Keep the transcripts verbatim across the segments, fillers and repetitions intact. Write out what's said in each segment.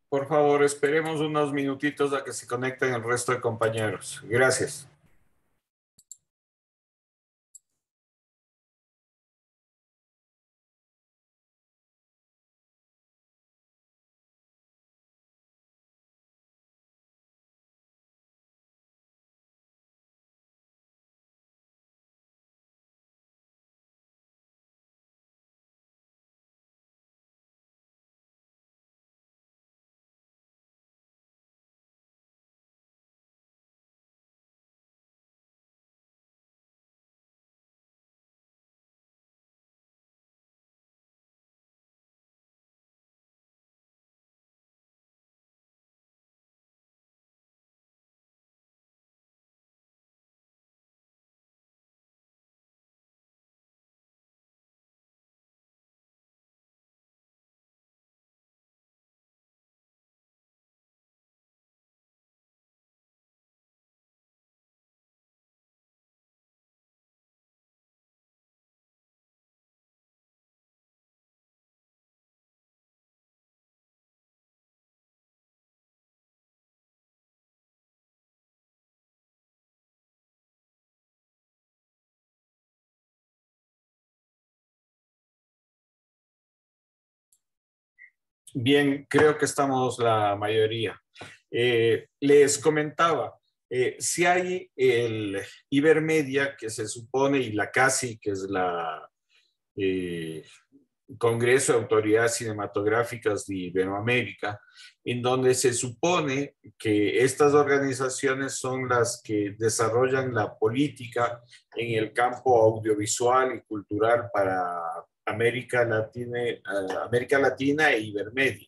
Por favor, esperemos unos minutitos a que se conecten el resto de compañeros. Gracias. Bien, creo que estamos la mayoría. Eh, les comentaba, eh, si hay el Ibermedia, que se supone, y la CACI, que es la eh, Congreso de Autoridades Cinematográficas de Iberoamérica, en donde se supone que estas organizaciones son las que desarrollan la política en el campo audiovisual y cultural para América Latina, América Latina e Ibermedia,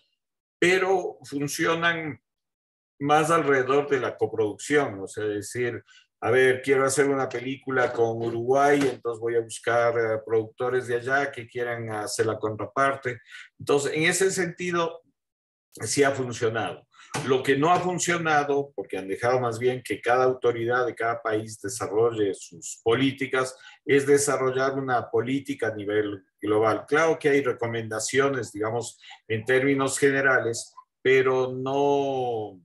pero funcionan más alrededor de la coproducción, o sea, decir, a ver, quiero hacer una película con Uruguay, entonces voy a buscar uh, productores de allá que quieran hacer la contraparte. Entonces, en ese sentido, sí ha funcionado. Lo que no ha funcionado, porque han dejado más bien que cada autoridad de cada país desarrolle sus políticas, es desarrollar una política a nivel global. Claro que hay recomendaciones, digamos, en términos generales, pero no,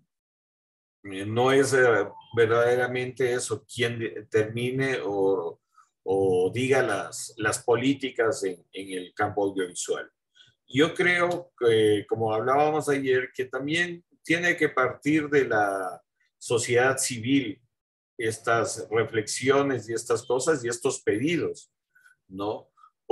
no es eh, verdaderamente eso quien determine o, o diga las, las políticas en, en el campo audiovisual. Yo creo que, como hablábamos ayer, que también tiene que partir de la sociedad civil estas reflexiones y estas cosas y estos pedidos, ¿no?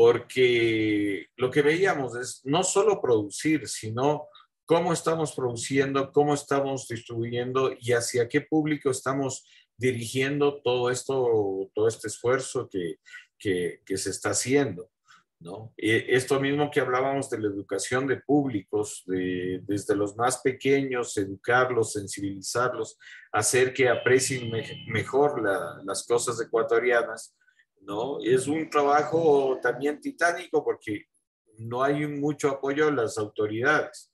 Porque lo que veíamos es no solo producir, sino cómo estamos produciendo, cómo estamos distribuyendo y hacia qué público estamos dirigiendo todo esto, todo este esfuerzo que, que, que se está haciendo, ¿no? Esto mismo que hablábamos de la educación de públicos, de, desde los más pequeños, educarlos, sensibilizarlos, hacer que aprecien me, mejor la, las cosas ecuatorianas, ¿no? Es un trabajo también titánico porque no hay mucho apoyo de las autoridades.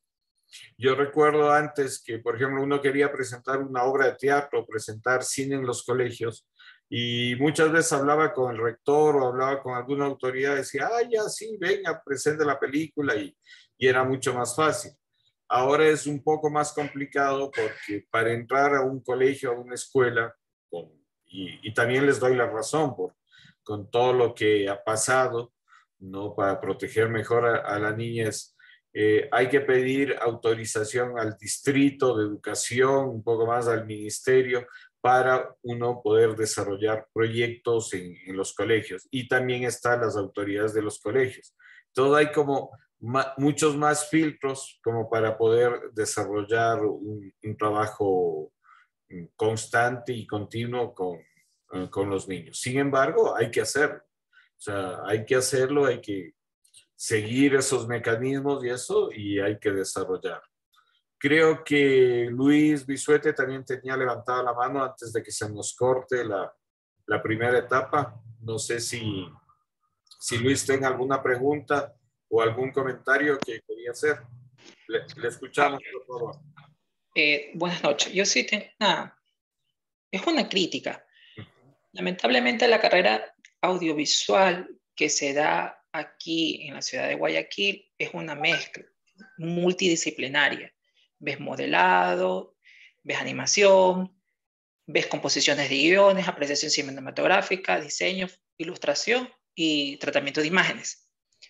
Yo recuerdo antes que, por ejemplo, uno quería presentar una obra de teatro, presentar cine en los colegios, y muchas veces hablaba con el rector o hablaba con alguna autoridad y decía, ah, ya sí, venga, presente la película, y, y era mucho más fácil. Ahora es un poco más complicado porque para entrar a un colegio, a una escuela, con, y, y también les doy la razón por, con todo lo que ha pasado, ¿no? Para proteger mejor a, a la niñez, eh, hay que pedir autorización al distrito de educación, un poco más al ministerio, para uno poder desarrollar proyectos en, en los colegios. Y también están las autoridades de los colegios. Entonces hay como ma, muchos más filtros como para poder desarrollar un, un trabajo constante y continuo con, con los niños. Sin embargo, hay que hacerlo. O sea, hay que hacerlo, hay que seguir esos mecanismos y eso, y hay que desarrollar. Creo que Luis Bisuete también tenía levantada la mano antes de que se nos corte la, la primera etapa. No sé si, si Luis tenga alguna pregunta o algún comentario que quería hacer. Le, le Ah, escuchamos, por favor. eh, buenas noches. Yo sí tengo una, es una crítica. Lamentablemente la carrera audiovisual que se da aquí en la ciudad de Guayaquil es una mezcla multidisciplinaria. ves modelado, ves animación, ves composiciones de guiones, apreciación cinematográfica, diseño, ilustración y tratamiento de imágenes.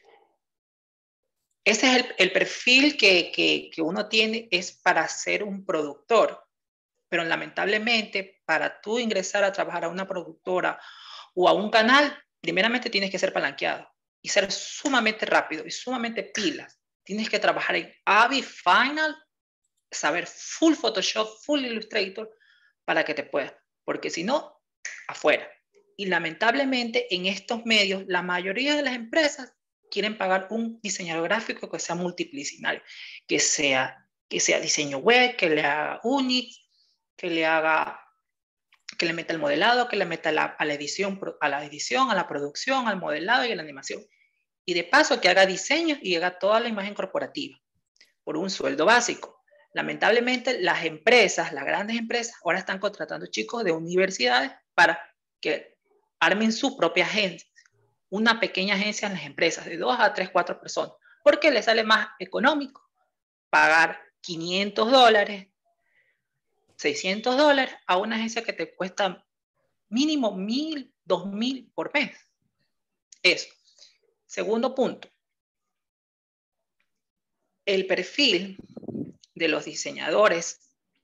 Ese es el, el perfil que, que, que uno tiene, es para ser un productor. Pero lamentablemente, para tú ingresar a trabajar a una productora o a un canal, primeramente tienes que ser palanqueado y ser sumamente rápido y sumamente pilas. Tienes que trabajar en Avid, Final, saber full Photoshop, full Illustrator para que te puedas, porque si no, afuera. Y lamentablemente en estos medios, la mayoría de las empresas quieren pagar un diseñador gráfico que sea multidisciplinario, que sea, que sea diseño web, que le haga Unix, que le haga, que le meta el modelado, que le meta la, a, la edición, a la edición, a la producción, al modelado y a la animación. Y de paso que haga diseño y haga toda la imagen corporativa por un sueldo básico. Lamentablemente las empresas, las grandes empresas, ahora están contratando chicos de universidades para que armen su propia agencia, una pequeña agencia en las empresas de dos a tres, cuatro personas, porque les sale más económico pagar quinientos dólares, seiscientos dólares a una agencia que te cuesta mínimo mil, dos mil por mes. Eso. Segundo punto. El perfil de los diseñadores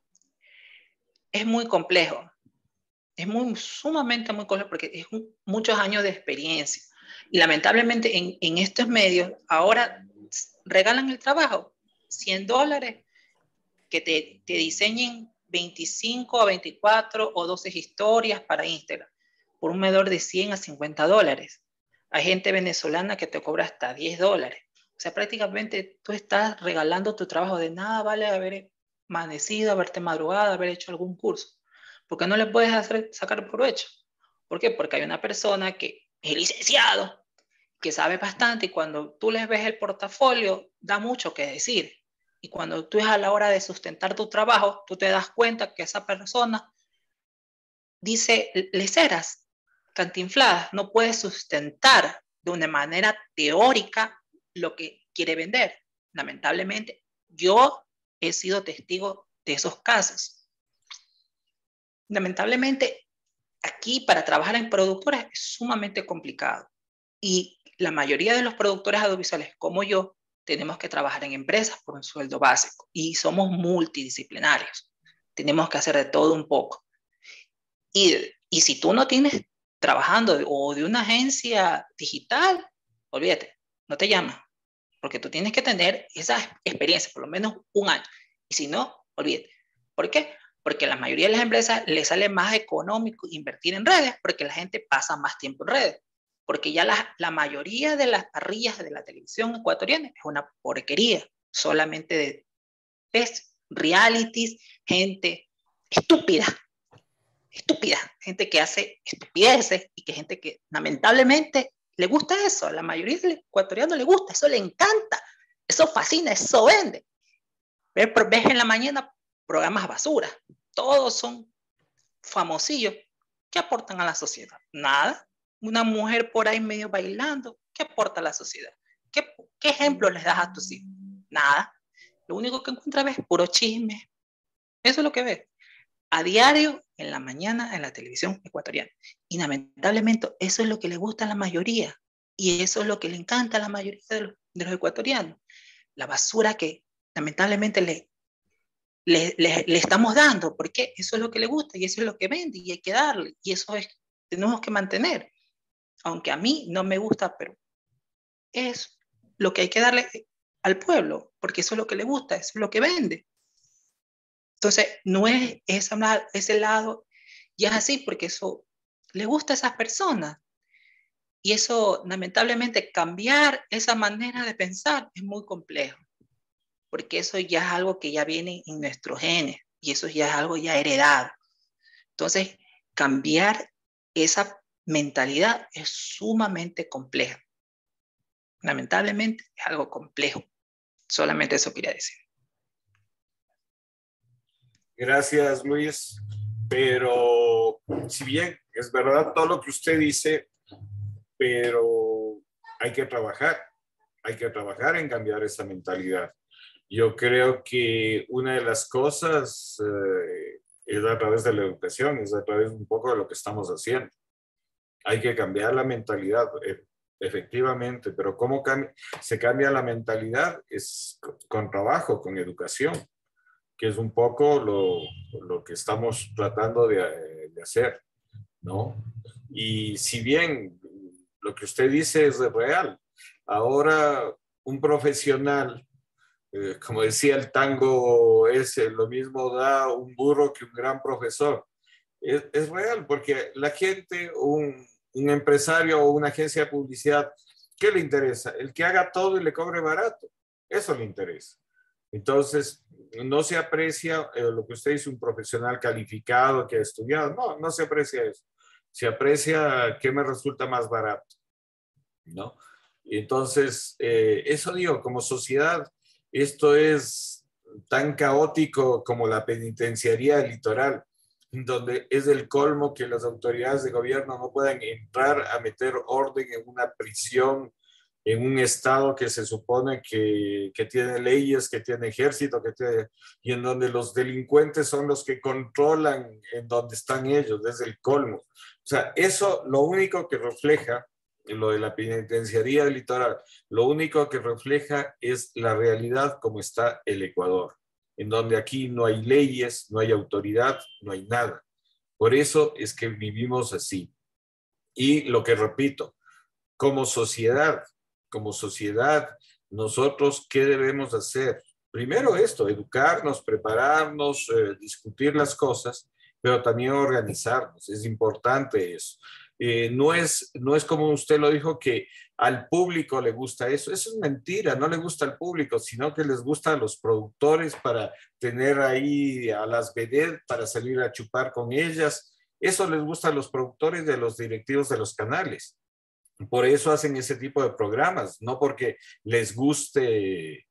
es muy complejo. Es muy, sumamente muy complejo porque es un, muchos años de experiencia. Y lamentablemente en, en estos medios ahora regalan el trabajo, cien dólares, que te, te diseñen veinticinco a veinticuatro o doce historias para Instagram, por un medidor de cien a cincuenta dólares. Hay gente venezolana que te cobra hasta diez dólares. O sea, prácticamente tú estás regalando tu trabajo. De nada vale haber amanecido, haberte madrugado, haber hecho algún curso. Porque no le puedes hacer, sacar provecho. ¿Por qué? Porque hay una persona que es licenciado, que sabe bastante y cuando tú les ves el portafolio, da mucho que decir. Y cuando tú es a la hora de sustentar tu trabajo, tú te das cuenta que esa persona dice leceras, cantinfladas, no puede sustentar de una manera teórica lo que quiere vender. Lamentablemente, yo he sido testigo de esos casos. Lamentablemente, aquí para trabajar en productoras es sumamente complicado. Y la mayoría de los productores audiovisuales, como yo, tenemos que trabajar en empresas por un sueldo básico y somos multidisciplinarios. Tenemos que hacer de todo un poco. Y, y si tú no tienes trabajando de, o de una agencia digital, olvídate, no te llaman, porque tú tienes que tener esa experiencia, por lo menos un año. Y si no, olvídate. ¿Por qué? Porque la mayoría de las empresas les sale más económico invertir en redes, porque la gente pasa más tiempo en redes. Porque ya la, la mayoría de las parrillas de la televisión ecuatoriana es una porquería, solamente de es realities, gente estúpida, estúpida, gente que hace estupideces y que gente que lamentablemente le gusta eso, a la mayoría del ecuatoriano le gusta, eso le encanta, eso fascina, eso vende. Ves, ves en la mañana programas basura, todos son famosillos. ¿Qué aportan a la sociedad? Nada. Una mujer por ahí medio bailando, ¿qué aporta a la sociedad? ¿Qué, qué ejemplo les das a tus hijos? Nada. Lo único que encuentras es puro chisme. Eso es lo que ves. A diario, en la mañana, en la televisión ecuatoriana. Y lamentablemente, eso es lo que le gusta a la mayoría. Y eso es lo que le encanta a la mayoría de los, de los ecuatorianos. La basura que lamentablemente le, le, le, le estamos dando, porque eso es lo que le gusta y eso es lo que vende y hay que darle. Y eso es, tenemos que mantener. Aunque a mí no me gusta, pero es lo que hay que darle al pueblo, porque eso es lo que le gusta, eso es lo que vende. Entonces, no es esa, ese lado, y es así, porque eso le gusta a esas personas. Y eso, lamentablemente, cambiar esa manera de pensar es muy complejo, porque eso ya es algo que ya viene en nuestros genes, y eso ya es algo ya heredado. Entonces, cambiar esa mentalidad es sumamente compleja. Lamentablemente, es algo complejo. Solamente eso quería decir. Gracias, Luis. Pero si bien es verdad todo lo que usted dice, pero hay que trabajar, hay que trabajar en cambiar esa mentalidad. Yo creo que una de las cosas eh, es a través de la educación, es a través un poco de lo que estamos haciendo. Hay que cambiar la mentalidad, eh, efectivamente, pero ¿cómo cambia? Se cambia la mentalidad? Es con trabajo, con educación, que es un poco lo, lo que estamos tratando de, de hacer, ¿no? Y si bien lo que usted dice es real, ahora un profesional, eh, como decía el tango ese, lo mismo da un burro que un gran profesor. Es, es real, porque la gente, un, un empresario o una agencia de publicidad, ¿qué le interesa? El que haga todo y le cobre barato. Eso le interesa. Entonces, no se aprecia eh, lo que usted dice, un profesional calificado que ha estudiado. No, no se aprecia eso. Se aprecia qué me resulta más barato, ¿no? Entonces, eh, eso digo, como sociedad, esto es tan caótico como la penitenciaría litoral, donde es el colmo que las autoridades de gobierno no puedan entrar a meter orden en una prisión, en un estado que se supone que, que tiene leyes, que tiene ejército, que tiene, y en donde los delincuentes son los que controlan en donde están ellos, desde el colmo. O sea, eso lo único que refleja lo de la penitenciaría del litoral, lo único que refleja es la realidad como está el Ecuador, en donde aquí no hay leyes, no hay autoridad, no hay nada. Por eso es que vivimos así. Y lo que repito, como sociedad, como sociedad, nosotros, ¿qué debemos hacer? Primero esto, educarnos, prepararnos, eh, discutir las cosas, pero también organizarnos. Es importante eso. Eh, no es, no es como usted lo dijo, que al público le gusta eso. Eso es mentira, no le gusta al público, sino que les gusta a los productores para tener ahí a las vedettes, para salir a chupar con ellas. Eso les gusta a los productores de los directivos de los canales. Por eso hacen ese tipo de programas, no porque les guste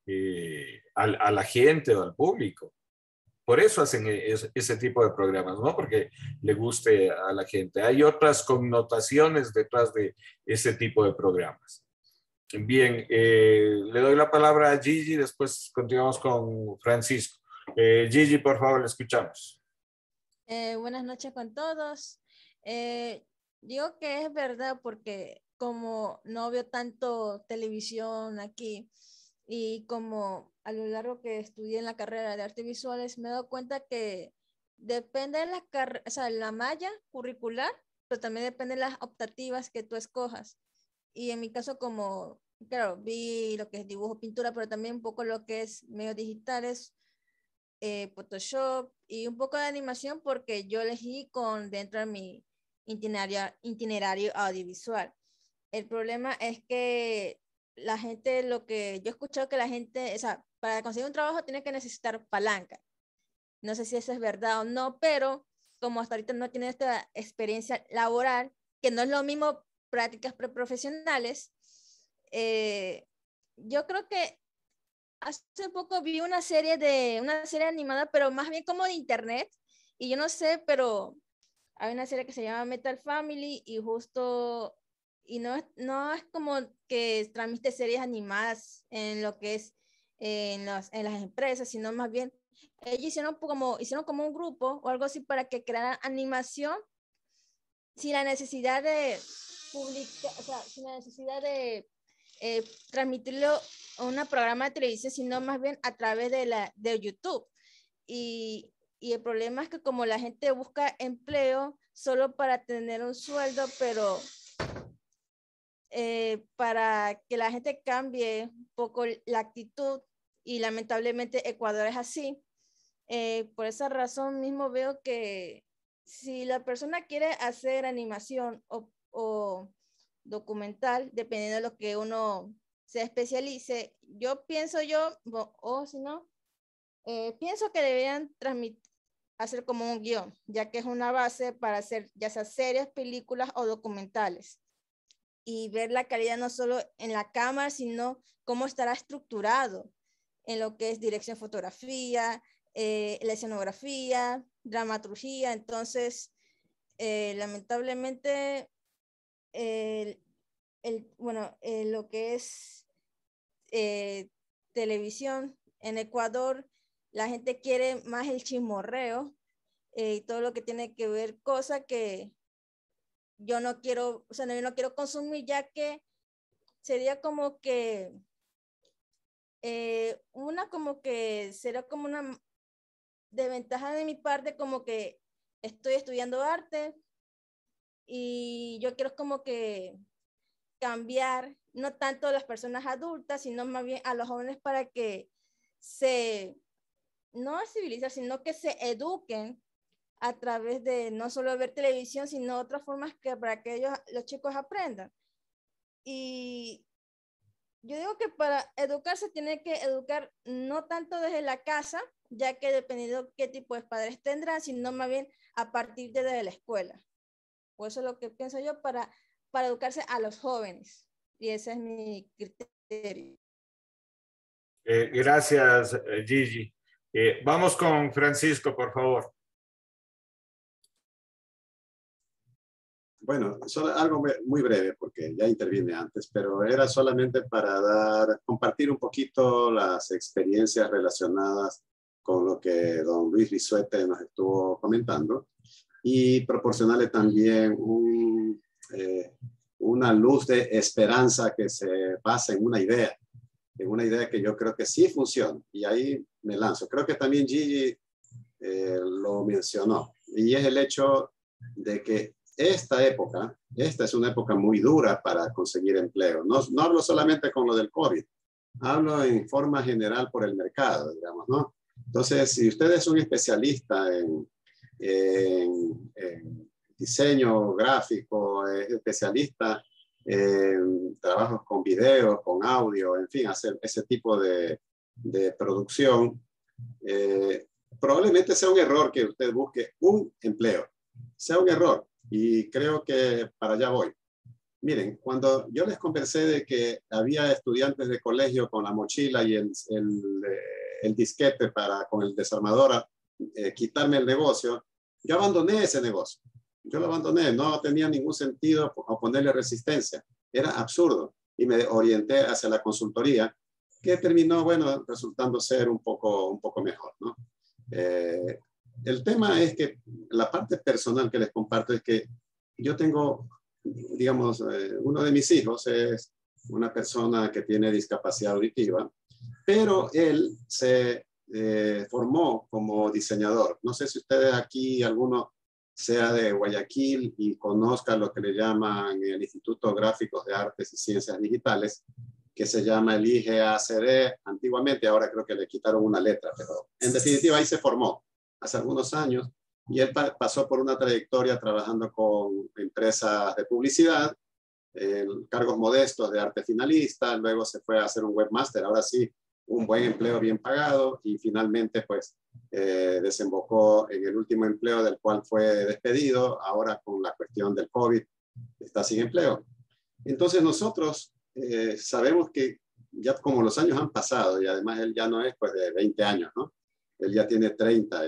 eh, a, a, la gente o al público. Por eso hacen ese, ese tipo de programas, no porque le guste a la gente. Hay otras connotaciones detrás de ese tipo de programas. Bien, eh, le doy la palabra a Gigi, después continuamos con Francisco. Eh, Gigi, por favor, le escuchamos. Eh, buenas noches con todos. Eh, digo que es verdad porque como no veo tanto televisión aquí y como a lo largo que estudié en la carrera de artes visuales me he dado cuenta que depende de la, o sea, la malla curricular, pero también depende de las optativas que tú escojas. Y en mi caso como, claro, vi lo que es dibujo, pintura, pero también un poco lo que es medios digitales, eh, Photoshop y un poco de animación porque yo elegí con dentro de mi itinerario, itinerario audiovisual. El problema es que la gente, lo que yo he escuchado que la gente, o sea, para conseguir un trabajo tiene que necesitar palanca. No sé si eso es verdad o no, pero como hasta ahorita no tiene esta experiencia laboral, que no es lo mismo prácticas preprofesionales, eh, yo creo que hace poco vi una serie de una serie animada, pero más bien como de internet, y yo no sé, pero hay una serie que se llama Metal Family y justo y no es, no es como que transmite series animadas en lo que es eh, en, los, en las empresas, sino más bien ellos hicieron como, hicieron como un grupo o algo así para que crearan animación sin la necesidad de publicar, o sea, sin la necesidad de eh, transmitirlo a un programa de televisión, sino más bien a través de, la, de YouTube. Y, y el problema es que como la gente busca empleo solo para tener un sueldo, pero eh, para que la gente cambie un poco la actitud, y lamentablemente Ecuador es así, eh, por esa razón mismo veo que si la persona quiere hacer animación o, o documental, dependiendo de lo que uno se especialice, yo pienso yo, o, o si no, eh, pienso que deberían transmitir, hacer como un guión, ya que es una base para hacer ya sea series, películas o documentales. Y ver la calidad no solo en la cámara, sino cómo estará estructurado en lo que es dirección, fotografía, eh, la escenografía, dramaturgia. Entonces, eh, lamentablemente, el, el, bueno, eh, lo que es eh, televisión en Ecuador la gente quiere más el chismorreo eh, y todo lo que tiene que ver, cosa que yo no quiero, o sea, no, yo no quiero consumir, ya que sería como que eh, una como que será como una desventaja de mi parte, como que estoy estudiando arte y yo quiero como que cambiar no tanto a las personas adultas, sino más bien a los jóvenes para que se, no civilizar, sino que se eduquen a través de no solo ver televisión, sino otras formas que para que ellos, los chicos aprendan. Y yo digo que para educarse tiene que educar no tanto desde la casa, ya que dependiendo qué tipo de padres tendrán, sino más bien a partir de desde la escuela. Por eso es lo que pienso yo para, para educarse a los jóvenes. Y ese es mi criterio. Eh, gracias, Gigi. Eh, vamos con Francisco, por favor. Bueno, solo algo muy breve porque ya intervine antes, pero era solamente para dar, compartir un poquito las experiencias relacionadas con lo que don Luis Bisuete nos estuvo comentando y proporcionarle también un, eh, una luz de esperanza que se basa en una idea, en una idea que yo creo que sí funciona. Y ahí me lanzo. Creo que también Gigi eh, lo mencionó. Y es el hecho de que esta época, esta es una época muy dura para conseguir empleo. No, no hablo solamente con lo del COVID, hablo en forma general por el mercado, digamos, ¿no? Entonces, si usted es un especialista en, en, en diseño gráfico, es especialista en trabajos con video, con audio, en fin, hacer ese tipo de, de producción, eh, probablemente sea un error que usted busque un empleo, sea un error. Y creo que para allá voy. Miren, cuando yo les conversé de que había estudiantes de colegio con la mochila y el, el, el disquete para con el desarmador eh, quitarme el negocio, yo abandoné ese negocio. Yo lo abandoné, no tenía ningún sentido oponerle resistencia. Era absurdo. Y me orienté hacia la consultoría, que terminó, bueno, resultando ser un poco, un poco mejor, ¿no? Eh, el tema es que la parte personal que les comparto es que yo tengo, digamos, eh, uno de mis hijos es una persona que tiene discapacidad auditiva, pero él se eh, formó como diseñador. No sé si ustedes aquí, alguno sea de Guayaquil y conozca lo que le llaman el Instituto Gráficos de Artes y Ciencias Digitales, que se llama el I G A C D antiguamente, ahora creo que le quitaron una letra, pero en definitiva ahí se formó hace algunos años, y él pa pasó por una trayectoria trabajando con empresas de publicidad, en cargos modestos de arte finalista, luego se fue a hacer un webmaster, ahora sí, un buen empleo bien pagado, y finalmente pues eh, desembocó en el último empleo del cual fue despedido, ahora con la cuestión del COVID está sin empleo. Entonces nosotros eh, sabemos que ya como los años han pasado, y además él ya no es pues de veinte años, ¿no? Él ya tiene treinta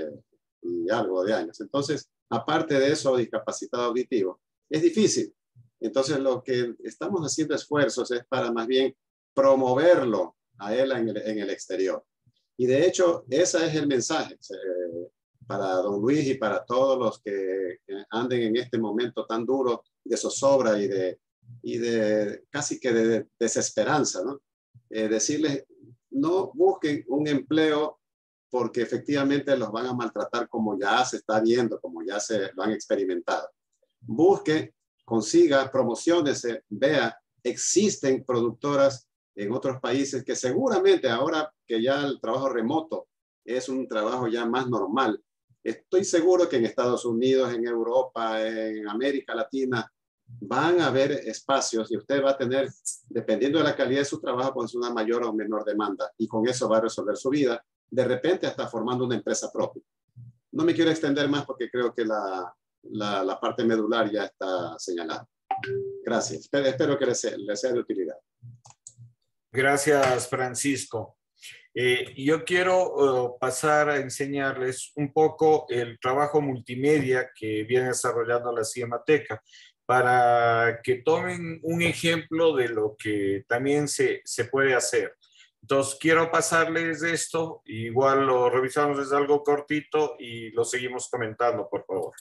y algo de años. Entonces, aparte de eso, discapacitado auditivo, es difícil. Entonces, lo que estamos haciendo esfuerzos es para más bien promoverlo a él en el, en el exterior. Y de hecho, ese es el mensaje eh, para don Luis y para todos los que anden en este momento tan duro de zozobra y de, y de casi que de desesperanza, ¿no? Eh, decirles, no busquen un empleo porque efectivamente los van a maltratar como ya se está viendo, como ya se lo han experimentado. Busque, consiga, promociónese, vea, existen productoras en otros países que seguramente ahora que ya el trabajo remoto es un trabajo ya más normal, estoy seguro que en Estados Unidos, en Europa, en América Latina, van a haber espacios y usted va a tener, dependiendo de la calidad de su trabajo, pues una mayor o menor demanda, y con eso va a resolver su vida, de repente hasta formando una empresa propia. No me quiero extender más porque creo que la, la, la parte medular ya está señalada. Gracias. Espero, espero que les sea, les sea de utilidad. Gracias, Francisco. Eh, yo quiero uh, pasar a enseñarles un poco el trabajo multimedia que viene desarrollando la Cinemateca, para que tomen un ejemplo de lo que también se, se puede hacer. Entonces, quiero pasarles esto, igual lo revisamos, es algo cortito y lo seguimos comentando, por favor.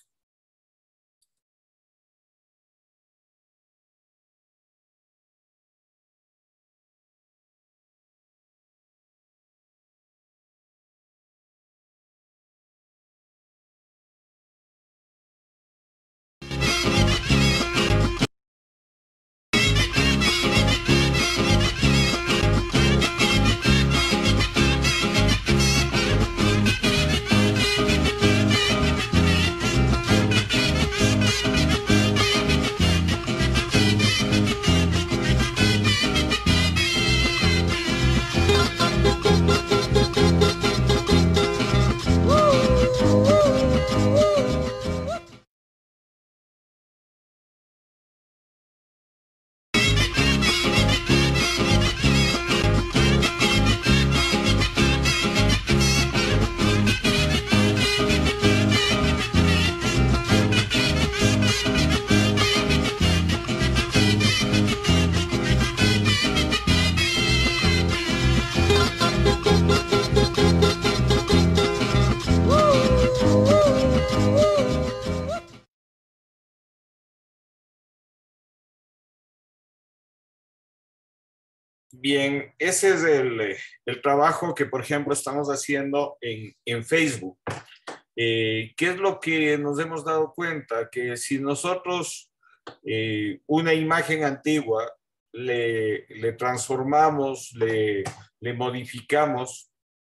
Bien, ese es el, el trabajo que, por ejemplo, estamos haciendo en, en Facebook. Eh, ¿Qué es lo que nos hemos dado cuenta? Que si nosotros eh, una imagen antigua le, le transformamos, le, le modificamos,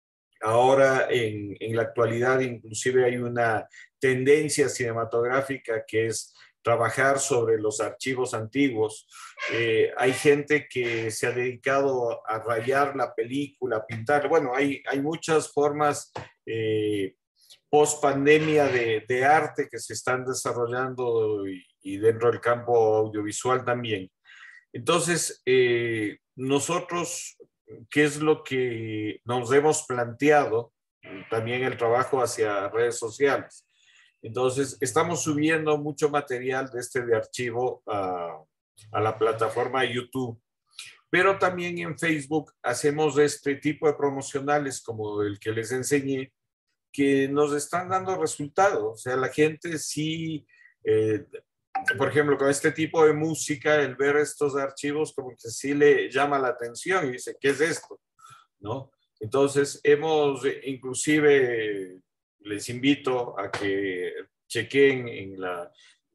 ahora en, en la actualidad inclusive hay una tendencia cinematográfica que es trabajar sobre los archivos antiguos. Eh, hay gente que se ha dedicado a rayar la película, a pintar. Bueno, hay, hay muchas formas eh, post pandemia de, de arte que se están desarrollando y, y dentro del campo audiovisual también. Entonces, eh, nosotros, ¿qué es lo que nos hemos planteado? También el trabajo hacia redes sociales. Entonces, estamos subiendo mucho material de este de archivo a, a la plataforma de YouTube, pero también en Facebook hacemos este tipo de promocionales como el que les enseñé, que nos están dando resultados. O sea, la gente sí, eh, por ejemplo, con este tipo de música, el ver estos archivos como que sí le llama la atención y dice, ¿qué es esto? ¿No? Entonces, hemos inclusive, les invito a que chequen en, la,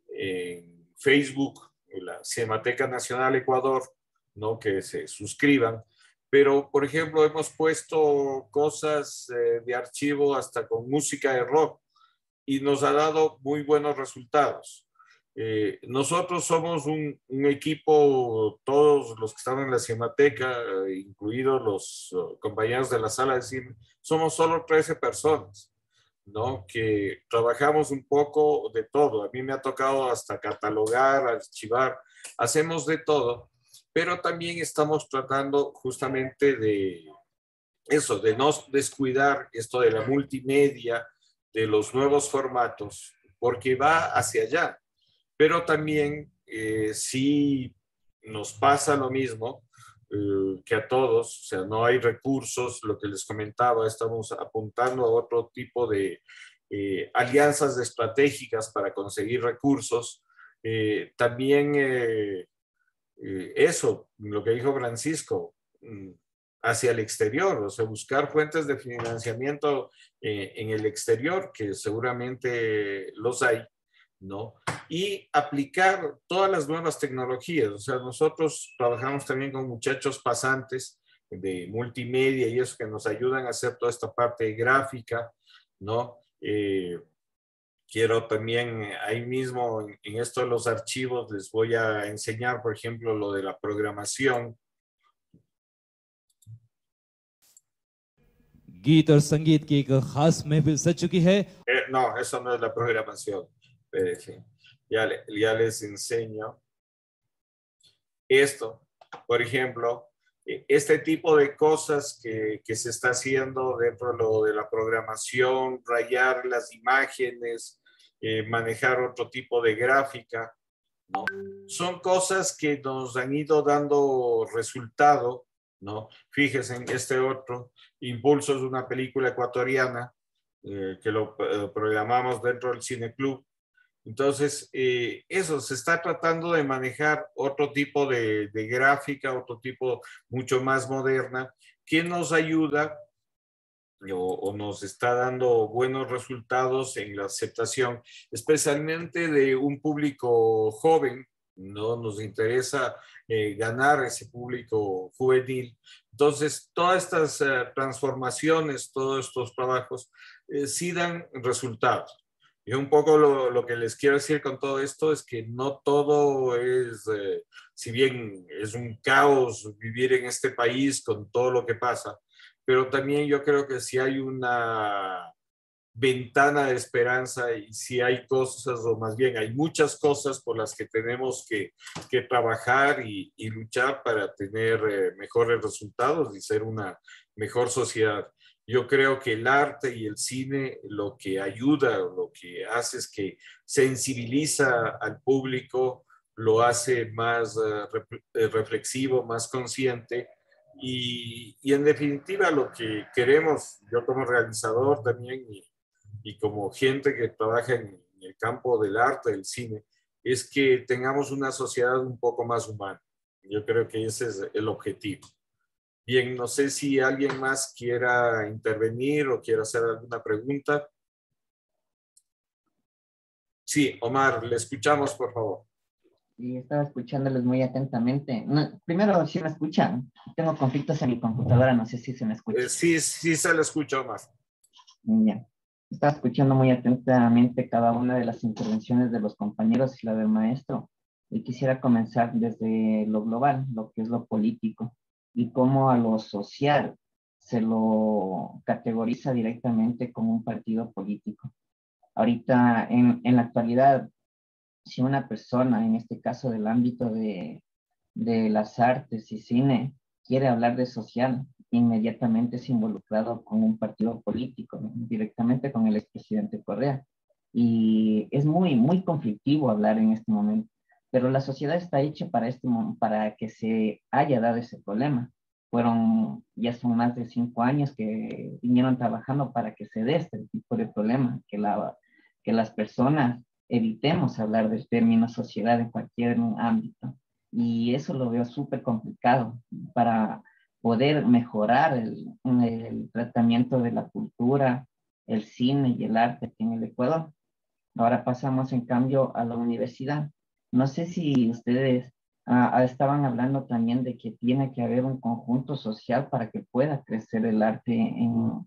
en Facebook, en la Cinemateca Nacional Ecuador, ¿no? Que se suscriban. Pero, por ejemplo, hemos puesto cosas eh, de archivo hasta con música de rock y nos ha dado muy buenos resultados. Eh, nosotros somos un, un equipo, todos los que están en la Cinemateca, eh, incluidos los uh, compañeros de la sala de cine, somos solo trece personas, ¿no? Que trabajamos un poco de todo. A mí me ha tocado hasta catalogar, archivar, hacemos de todo, pero también estamos tratando justamente de eso, de no descuidar esto de la multimedia, de los nuevos formatos, porque va hacia allá. Pero también eh, sí nos pasa lo mismo eh, que a todos, o sea, no hay recursos, lo que les comentaba, estamos apuntando a otro tipo de eh, alianzas estratégicas para conseguir recursos. Eh, también eh, eh, eso, lo que dijo Francisco, hacia el exterior, o sea, buscar fuentes de financiamiento eh, en el exterior, que seguramente los hay, ¿no? Y aplicar todas las nuevas tecnologías. O sea, nosotros trabajamos también con muchachos pasantes de multimedia y eso que nos ayudan a hacer toda esta parte gráfica, ¿no? Eh, quiero también ahí mismo en, en esto de los archivos les voy a enseñar, por ejemplo, lo de la programación. गीत और संगीत की एक खास महफिल सज चुकी है. Eh, no, eso no es la programación. Eh, ya, le, ya les enseño esto. Por ejemplo, este tipo de cosas que, que se está haciendo dentro de, lo de la programación, rayar las imágenes, eh, manejar otro tipo de gráfica, ¿no? Son cosas que nos han ido dando resultado ¿no? Fíjese en este otro, Impulso es una película ecuatoriana eh, que lo eh, programamos dentro del Cine Club. Entonces, eh, eso, se está tratando de manejar otro tipo de, de gráfica, otro tipo mucho más moderna, que nos ayuda o, o nos está dando buenos resultados en la aceptación, especialmente de un público joven, ¿no? Nos interesa eh, ganar ese público juvenil. Entonces, todas estas eh, transformaciones, todos estos trabajos, eh, sí dan resultados. Y un poco lo, lo, que les quiero decir con todo esto es que no todo es, eh, si bien es un caos vivir en este país con todo lo que pasa, pero también yo creo que si hay una ventana de esperanza y si hay cosas, o más bien hay muchas cosas por las que tenemos que, que trabajar y, y luchar para tener eh, mejores resultados y ser una mejor sociedad. Yo creo que el arte y el cine lo que ayuda, lo que hace es que sensibiliza al público, lo hace más uh, reflexivo, más consciente. Y, y en definitiva lo que queremos, yo como realizador también y, y como gente que trabaja en, en el campo del arte, del cine, es que tengamos una sociedad un poco más humana. Yo creo que ese es el objetivo. Bien, no sé si alguien más quiera intervenir o quiera hacer alguna pregunta. Sí, Omar, le escuchamos, por favor. Y estaba escuchándoles muy atentamente. No, primero, si me escuchan, tengo conflictos en mi computadora, no sé si se me escucha. Eh, sí, sí se le escucha, Omar. Ya. Estaba escuchando muy atentamente cada una de las intervenciones de los compañeros y la del maestro. Y quisiera comenzar desde lo global, lo que es lo político, y cómo a lo social se lo categoriza directamente como un partido político. Ahorita, en, en la actualidad, si una persona, en este caso del ámbito de, de las artes y cine, quiere hablar de social, inmediatamente es involucrado con un partido político, ¿no? Directamente con el expresidente Correa. Y es muy, muy conflictivo hablar en este momento. Pero la sociedad está hecha para, este, para que se haya dado ese problema. Fueron, ya son más de cinco años que vinieron trabajando para que se dé este tipo de problema, que, la, que las personas evitemos hablar del término sociedad en cualquier ámbito. Y eso lo veo súper complicado para poder mejorar el, el tratamiento de la cultura, el cine y el arte aquí en el Ecuador. Ahora pasamos en cambio a la universidad. No sé si ustedes uh, estaban hablando también de que tiene que haber un conjunto social para que pueda crecer el arte en,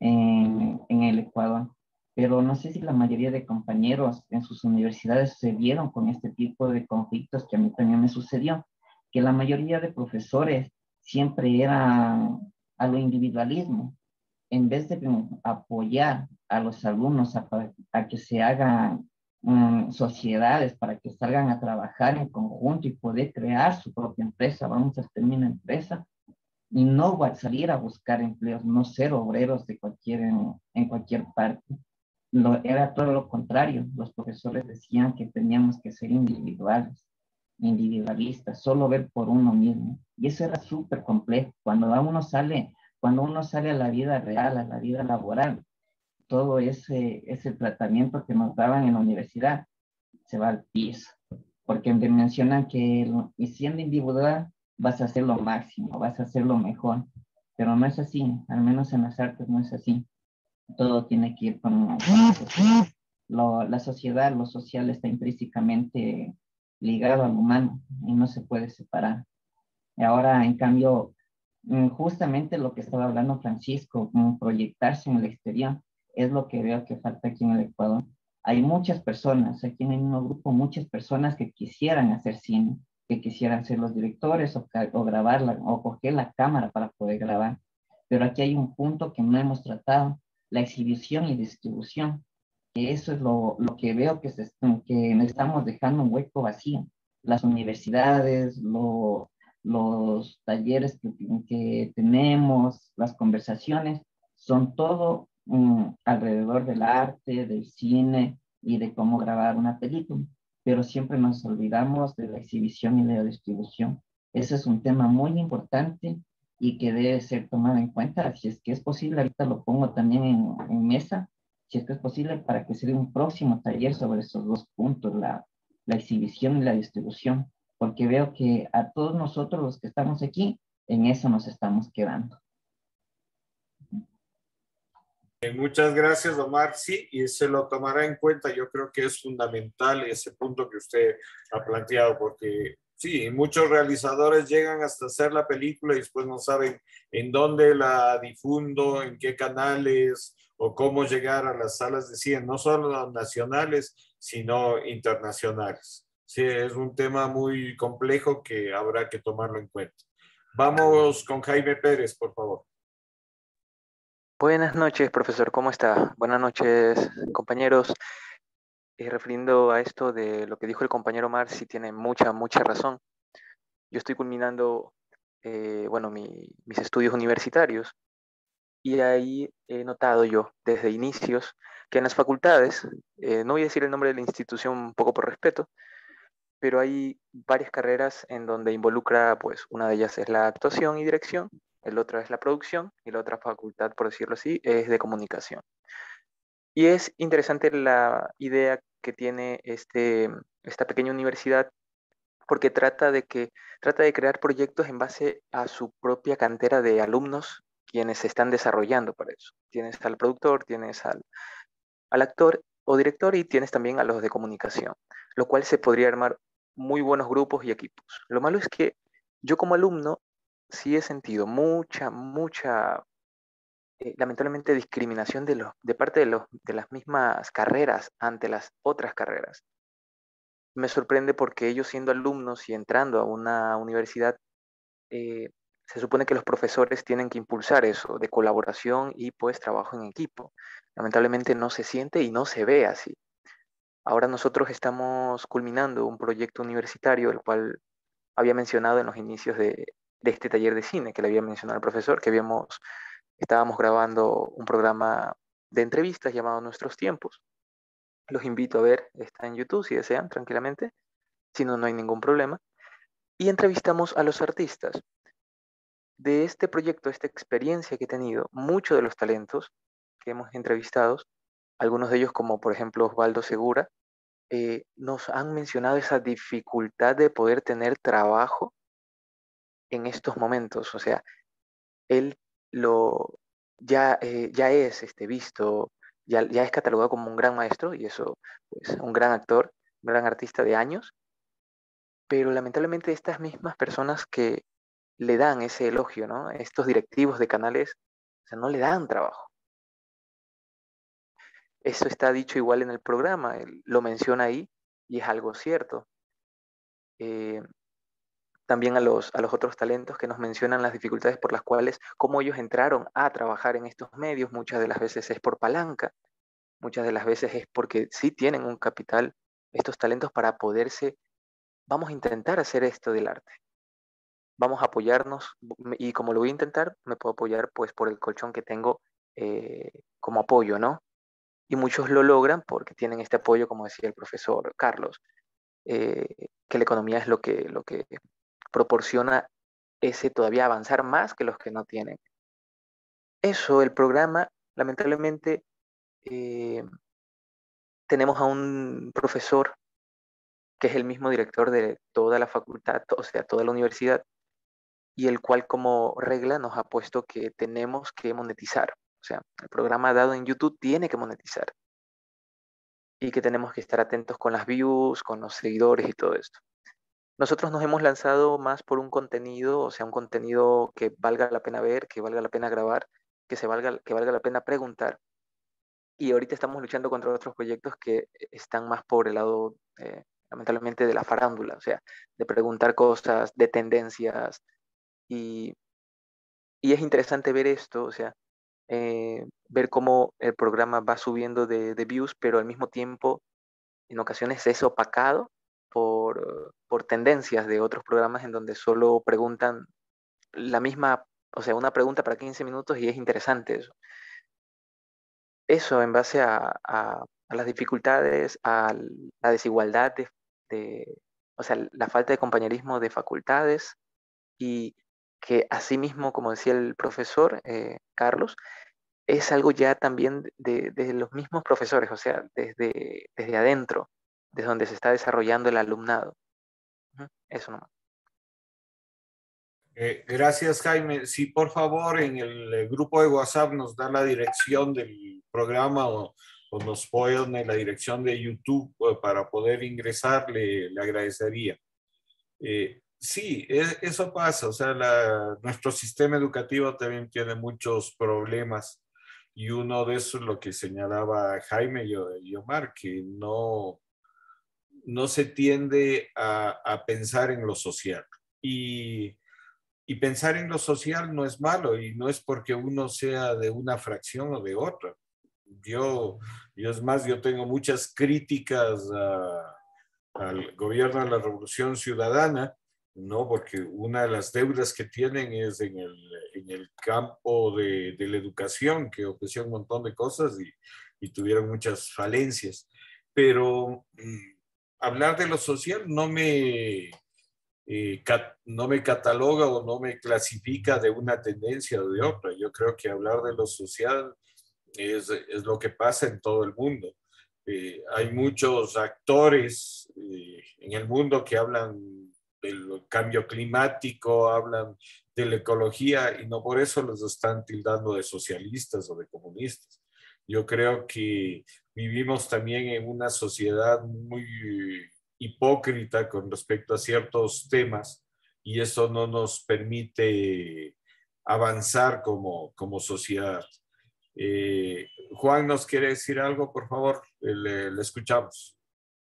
en, en el Ecuador. Pero no sé si la mayoría de compañeros en sus universidades se vieron con este tipo de conflictos que a mí también me sucedió, que la mayoría de profesores siempre eran a lo individualismo, en vez de apoyar a los alumnos a, a que se hagan um, sociedades, para que salgan a trabajar en conjunto y poder crear su propia empresa, vamos a tener una empresa, y no salir a buscar empleos, no ser obreros de cualquier, en, en cualquier parte. Lo, era todo lo contrario, los profesores decían que teníamos que ser individuales, individualistas, solo ver por uno mismo. Y eso era súper complejo. Cuando uno sale, cuando uno sale a la vida real, a la vida laboral, todo ese, ese tratamiento que nos daban en la universidad se va al piso. Porque me mencionan que y siendo individual vas a hacer lo máximo, vas a hacer lo mejor. Pero no es así, al menos en las artes no es así. Todo tiene que ir con, con la sociedad. Lo, la sociedad, lo social está intrínsecamente ligado al humano y no se puede separar. Y ahora, en cambio, justamente lo que estaba hablando Francisco, proyectarse en el exterior, es lo que veo que falta aquí en el Ecuador. Hay muchas personas, aquí en el mismo grupo, muchas personas que quisieran hacer cine, que quisieran ser los directores o, o grabarla, o coger la cámara para poder grabar. Pero aquí hay un punto que no hemos tratado, la exhibición y distribución, que eso es lo, lo que veo que, se, que estamos dejando un hueco vacío. Las universidades, lo, los talleres que, que tenemos, las conversaciones, son todo um, alrededor del arte, del cine y de cómo grabar una película, pero siempre nos olvidamos de la exhibición y de la distribución. Ese es un tema muy importante y que debe ser tomada en cuenta. Si es que es posible, ahorita lo pongo también en, en mesa, si es que es posible, para que se dé un próximo taller sobre esos dos puntos, la, la exhibición y la distribución, porque veo que a todos nosotros los que estamos aquí, en eso nos estamos quedando. Eh, muchas gracias, Omar. Sí, y se lo tomará en cuenta. Yo creo que es fundamental ese punto que usted ha planteado, porque sí, muchos realizadores llegan hasta hacer la película y después no saben en dónde la difundo, en qué canales o cómo llegar a las salas de cine, no solo nacionales, sino internacionales. Sí, es un tema muy complejo que habrá que tomarlo en cuenta. Vamos con Jaime Pérez, por favor. Buenas noches, profesor, ¿cómo está? Buenas noches, compañeros. Eh, refiriendo a esto de lo que dijo el compañero Omar, sí tiene mucha, mucha razón. Yo estoy culminando, eh, bueno, mi- mis estudios universitarios y ahí he notado yo, desde inicios, que en las facultades, eh, no voy a decir el nombre de la institución un poco por respeto, pero hay varias carreras en donde involucra, pues, una de ellas es la actuación y dirección, el otro es la producción y la otra facultad, por decirlo así, es de comunicación. Y es interesante la idea que tiene este, esta pequeña universidad porque trata de que trata de crear proyectos en base a su propia cantera de alumnos quienes se están desarrollando para eso. Tienes al productor, tienes al, al actor o director y tienes también a los de comunicación, lo cual se podría armar muy buenos grupos y equipos. Lo malo es que yo como alumno sí he sentido mucha, mucha eh, lamentablemente discriminación de, los, de parte de, los, de las mismas carreras ante las otras carreras. Me sorprende porque ellos siendo alumnos y entrando a una universidad, eh, se supone que los profesores tienen que impulsar eso de colaboración y pues trabajo en equipo. Lamentablemente no se siente y no se ve así. Ahora nosotros estamos culminando un proyecto universitario, el cual había mencionado en los inicios de, de este taller de cine, que le había mencionado al profesor, que habíamos estábamos grabando un programa de entrevistas llamado Nuestros Tiempos. Los invito a ver, está en YouTube si desean, tranquilamente. Si no, no hay ningún problema. Y entrevistamos a los artistas. De este proyecto, esta experiencia que he tenido, muchos de los talentos que hemos entrevistado, algunos de ellos como por ejemplo Osvaldo Segura, eh, nos han mencionado esa dificultad de poder tener trabajo en estos momentos. O sea, él lo, ya, eh, ya es este, visto, ya, ya es catalogado como un gran maestro y eso, pues, un gran actor, un gran artista de años, pero lamentablemente estas mismas personas que le dan ese elogio, ¿no? Estos directivos de canales, o sea, no le dan trabajo. Eso está dicho igual en el programa, él lo menciona ahí y es algo cierto. Eh, también a los, a los otros talentos que nos mencionan las dificultades por las cuales, cómo ellos entraron a trabajar en estos medios, muchas de las veces es por palanca, muchas de las veces es porque sí tienen un capital, estos talentos para poderse, vamos a intentar hacer esto del arte, vamos a apoyarnos y como lo voy a intentar, me puedo apoyar pues por el colchón que tengo eh, como apoyo, ¿no? Y muchos lo logran porque tienen este apoyo, como decía el profesor Carlos, eh, que la economía es lo que, lo que proporciona ese todavía avanzar más que los que no tienen. Eso, el programa, lamentablemente, eh, tenemos a un profesor que es el mismo director de toda la facultad, o sea, toda la universidad, y el cual como regla nos ha puesto que tenemos que monetizar. O sea, el programa dado en YouTube tiene que monetizar y que tenemos que estar atentos con las views, con los seguidores y todo esto. Nosotros nos hemos lanzado más por un contenido, o sea, un contenido que valga la pena ver, que valga la pena grabar, que, se valga, que valga la pena preguntar. Y ahorita estamos luchando contra otros proyectos que están más por el lado, eh, lamentablemente, de la farándula, o sea, de preguntar cosas, de tendencias. Y, y es interesante ver esto, o sea, eh, ver cómo el programa va subiendo de, de views, pero al mismo tiempo, en ocasiones es opacado por, por tendencias de otros programas en donde solo preguntan la misma, o sea, una pregunta para quince minutos y es interesante eso. Eso en base a, a, a las dificultades, a la desigualdad de, de, o sea, la falta de compañerismo de facultades y que asimismo, como decía el profesor eh, Carlos, es algo ya también de, de los mismos profesores, o sea, desde, desde adentro, desde donde se está desarrollando el alumnado. Eso nomás. Eh, gracias, Jaime. Sí, por favor, en el, el grupo de WhatsApp nos da la dirección del programa o, o nos pone la dirección de YouTube eh, para poder ingresar, le, le agradecería. Eh, sí, es, eso pasa. O sea, la, nuestro sistema educativo también tiene muchos problemas y uno de esos es lo que señalaba Jaime y, y Omar, que no, no se tiende a, a pensar en lo social. Y Y pensar en lo social no es malo y no es porque uno sea de una fracción o de otra. Yo, yo es más, yo tengo muchas críticas a, al gobierno de la Revolución Ciudadana, ¿no? Porque una de las deudas que tienen es en el, en el campo de, de la educación, que ofreció un montón de cosas y, y tuvieron muchas falencias. Pero mmm, hablar de lo social no me eh, cat, no me cataloga o no me clasifica de una tendencia o de otra. Yo creo que hablar de lo social es, es lo que pasa en todo el mundo. Eh, hay muchos actores eh, en el mundo que hablan del cambio climático, hablan de la ecología y no por eso los están tildando de socialistas o de comunistas. Yo creo que vivimos también en una sociedad muy hipócrita con respecto a ciertos temas y eso no nos permite avanzar como, como sociedad. Eh, Juan, ¿nos quiere decir algo? Por favor, le, le escuchamos.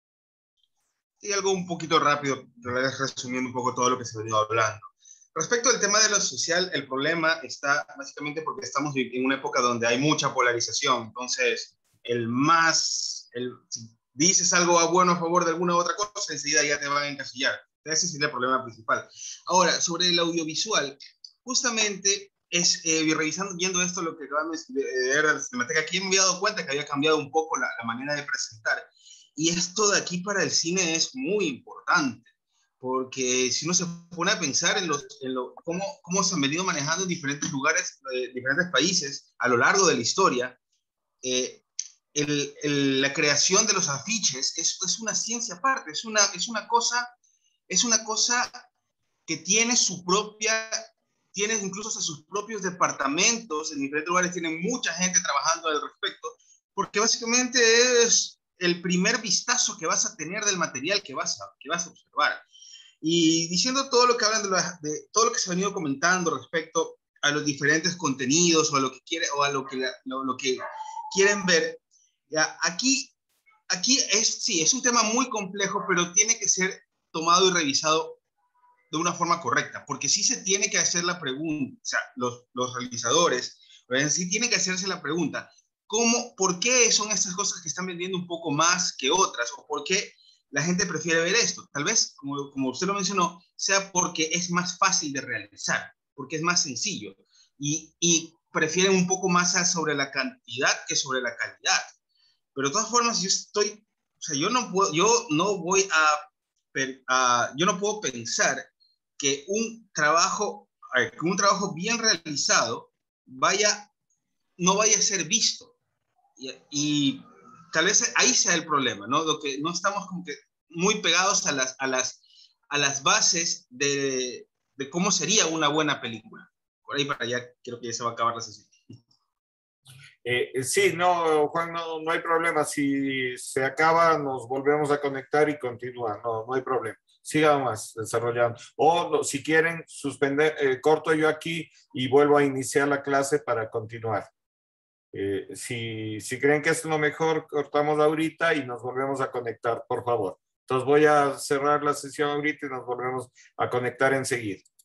Sí, algo un poquito rápido, resumiendo un poco todo lo que se ha venido hablando. Respecto al tema de lo social, el problema está básicamente porque estamos en una época donde hay mucha polarización. Entonces, el más, el, si dices algo bueno a favor de alguna otra cosa, enseguida ya te van a encasillar. Ese sería el problema principal. Ahora, sobre el audiovisual, justamente es, eh, revisando, viendo esto, lo que acabamos de ver de la Cinemateca, aquí me había dado cuenta que había cambiado un poco la, la manera de presentar. Y esto de aquí para el cine es muy importante, porque si uno se pone a pensar en, los, en lo, cómo, cómo se han venido manejando en diferentes lugares, eh, diferentes países a lo largo de la historia, eh, el, el, la creación de los afiches es, es una ciencia aparte, es una, es, una cosa, es una cosa que tiene su propia, tiene incluso hasta sus propios departamentos, en diferentes lugares tienen mucha gente trabajando al respecto, porque básicamente es el primer vistazo que vas a tener del material que vas a, que vas a observar. Y diciendo todo lo que hablan de, la, de todo lo que se ha venido comentando respecto a los diferentes contenidos o a lo que quiere o a lo que, lo, lo que quieren ver, ya, aquí, aquí es, sí, es un tema muy complejo, pero tiene que ser tomado y revisado de una forma correcta, porque sí se tiene que hacer la pregunta, o sea, los, los realizadores, sí tienen que hacerse la pregunta, ¿cómo, por qué son estas cosas que están vendiendo un poco más que otras? ¿O por qué la gente prefiere ver esto? Tal vez, como, como usted lo mencionó, sea porque es más fácil de realizar, porque es más sencillo, y, y prefieren un poco más sobre la cantidad que sobre la calidad. Pero de todas formas, yo estoy, o sea, yo no puedo, yo no voy a, a yo no puedo pensar que un trabajo, que un trabajo bien realizado vaya, no vaya a ser visto. Y, y tal vez ahí sea el problema, ¿no? Lo que no estamos como que muy pegados a las, a las, a las bases de, de cómo sería una buena película. Por ahí para allá creo que ya se va a acabar la sesión. Eh, sí, no, Juan, no, no hay problema. Si se acaba, nos volvemos a conectar y continúa. No, no hay problema. Sigamos desarrollando. O no, si quieren, suspender, eh, corto yo aquí y vuelvo a iniciar la clase para continuar. Eh, si, si creen que es lo mejor, cortamos ahorita y nos volvemos a conectar, por favor. Entonces voy a cerrar la sesión ahorita y nos volvemos a conectar enseguida.